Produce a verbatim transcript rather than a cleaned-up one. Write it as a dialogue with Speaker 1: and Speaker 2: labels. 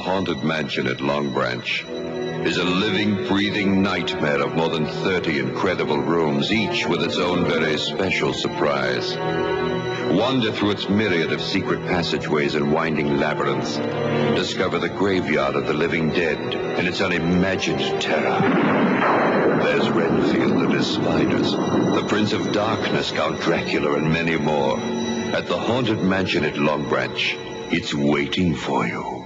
Speaker 1: haunted mansion at Longbranch is a living, breathing nightmare of more than thirty incredible rooms, each with its own very special surprise. Wander through its myriad of secret passageways and winding labyrinths. Discover the graveyard of the living dead and its unimagined terror. There's Renfield and his spiders, the Prince of Darkness, Count Dracula, and many more. At the haunted mansion at Longbranch, it's waiting for you.